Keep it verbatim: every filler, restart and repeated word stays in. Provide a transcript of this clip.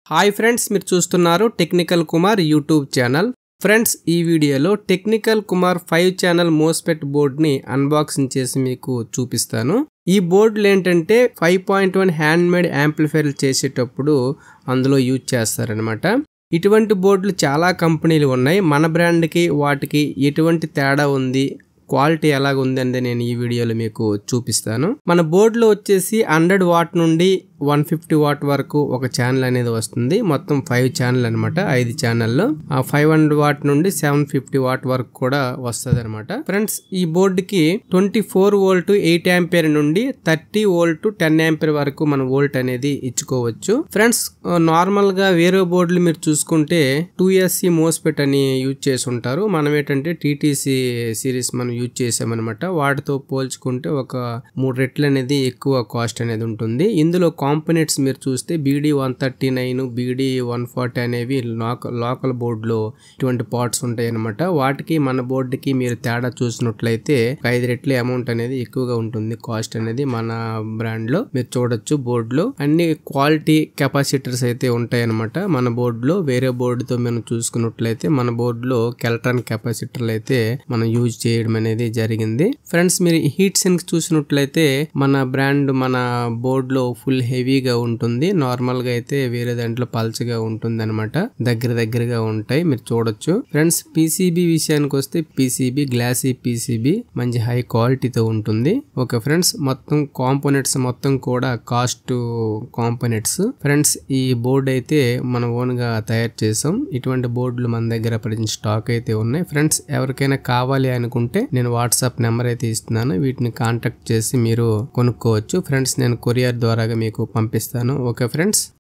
Hi friends, మీరు చూస్తున్నారు technical Kumar YouTube channel. Friends, ఈ వీడియోలో technical Kumar five channel MOSFET బోర్డ్ని అన్బాక్సింగ్ చేసి మీకు చూపిస్తాను. ఈ బోర్డులు ఏంటంటే five point one hand made యాంప్లిఫైర్లు చేసేటప్పుడు అందులో యూజ్ చేస్తారనమాట. ఇటువంటి బోర్డులు చాలా కంపెనీలు ఉన్నాయి. మన బ్రాండ్కి వాటికి ఎటువంటి తేడా ఉంది, క్వాలిటీ ఎలాగ ఉందంటే నేను ఈ వీడియోలో మీకు చూపిస్తాను. మన బోర్డులో వచ్చేసి హండ్రెడ్ వాట్ నుండి వన్ ఫిఫ్టీ వాట్ వరకు ఒక ఛానల్ అనేది వస్తుంది. మొత్తం ఫైవ్ ఛానల్ అనమాట, ఐదు ఛానల్లో ఆ ఫైవ్ హండ్రెడ్ వాట్ నుండి సెవెన్ ఫిఫ్టీ వాట్ వరకు కూడా వస్తుంది అనమాట. ఫ్రెండ్స్, ఈ బోర్డుకి twenty four volt eight ampere నుండి థర్టీ వోల్ట్ టెన్ యాంపియర్ వరకు మన వోల్ట్ అనేది ఇచ్చుకోవచ్చు. ఫ్రెండ్స్, నార్మల్ గా వేరే బోర్డులు మీరు చూసుకుంటే టూ ఎస్సి మోస్ఫెట్ అని యూజ్ చేసి ఉంటారు. మనం ఏంటంటే టీటీసీ సిరీస్ మనం యూజ్ చేసామన్నమాట. వాటితో పోల్చుకుంటే ఒక మూడు రెట్లు అనేది ఎక్కువ కాస్ట్ అనేది ఉంటుంది. ఇందులో కాంపోనెంట్స్ మీరు చూస్తే BD one thirty nine BD one forty అనేవి లోకల్ బోర్డులో ఇటువంటి పార్ట్స్ ఉంటాయి అనమాట. వాటికి మన బోర్డుకి మీరు తేడా చూసినట్లయితే ఐదు రెట్ల అమౌంట్ అనేది ఎక్కువగా ఉంటుంది. కాస్ట్ అనేది మన బ్రాండ్ లో మీరు చూడొచ్చు. బోర్డులో అన్ని క్వాలిటీ కెపాసిటర్స్ అయితే ఉంటాయి అనమాట. మన బోర్డులో వేరే బోర్డుతో మనం చూసుకున్నట్లయితే మన బోర్డులో కెల్ట్రాన్ కెపాసిటర్లు అయితే మనం యూజ్ చేయడం అనేది జరిగింది. ఫ్రెండ్స్, మీరు హీట్ సింక్ చూసినట్లయితే మన బ్రాండ్ మన బోర్డులో ఫుల్ హెవీగా ఉంటుంది. నార్మల్ గా అయితే వేరే దాంట్లో పల్చగా ఉంటుంది అనమాట. దగ్గర దగ్గరగా ఉంటాయి, మీరు చూడొచ్చు. ఫ్రెండ్స్, పీసీబీ విషయానికి వస్తే పీసీబీ గ్లాసీ పీసీబీ మంచి హై క్వాలిటీతో ఉంటుంది. ఓకే ఫ్రెండ్స్, మొత్తం కాంపోనెంట్స్ మొత్తం కూడా కాస్ట్ కాంపోనెంట్స్. ఫ్రెండ్స్, ఈ బోర్డు అయితే మనం ఓన్ గా తయారు చేసాం. ఇటువంటి బోర్డులు మన దగ్గర ప్రజెంట్ స్టాక్ అయితే ఉన్నాయి. ఫ్రెండ్స్, ఎవరికైనా కావాలి అనుకుంటే నేను వాట్సాప్ నెంబర్ అయితే ఇస్తున్నాను. వీటిని కాంటాక్ట్ చేసి మీరు కొనుక్కోవచ్చు. ఫ్రెండ్స్, నేను కొరియర్ ద్వారా మీకు పంపిస్తాను. Okay friends.